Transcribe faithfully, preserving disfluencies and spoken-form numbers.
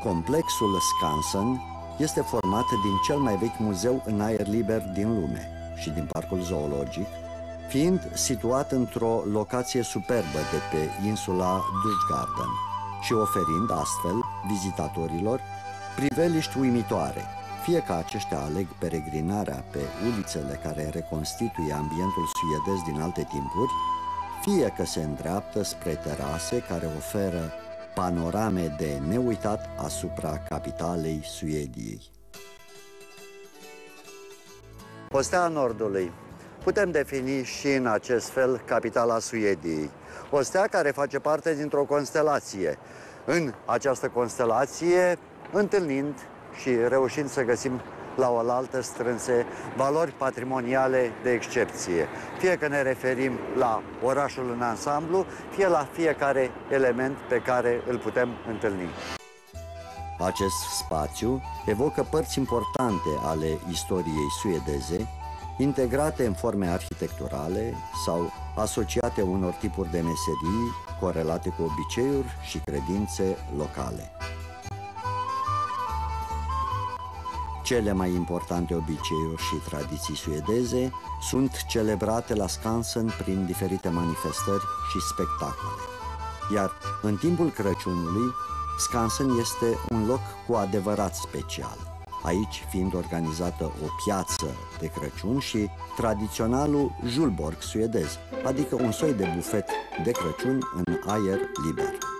Complexul Skansen este format din cel mai vechi muzeu în aer liber din lume și din parcul zoologic, fiind situat într-o locație superbă de pe insula Djurgården și oferind astfel vizitatorilor priveliști uimitoare, fie că aceștia aleg peregrinarea pe ulițele care reconstituie ambientul suedez din alte timpuri, fie că se îndreaptă spre terase care oferă panorame de neuitat asupra capitalei Suediei. Ostea Nordului. Putem defini și în acest fel capitala Suediei. O stea care face parte dintr-o constelație. În această constelație, întâlnind și reușind să găsim la oaltă strânse valori patrimoniale de excepție. Fie că ne referim la orașul în ansamblu, fie la fiecare element pe care îl putem întâlni. Acest spațiu evocă părți importante ale istoriei suedeze, integrate în forme arhitecturale sau asociate unor tipuri de meserii corelate cu obiceiuri și credințe locale. Cele mai importante obiceiuri și tradiții suedeze sunt celebrate la Skansen prin diferite manifestări și spectacole. Iar în timpul Crăciunului, Skansen este un loc cu adevărat special, aici fiind organizată o piață de Crăciun și tradiționalul julborg suedez, adică un soi de bufet de Crăciun în aer liber.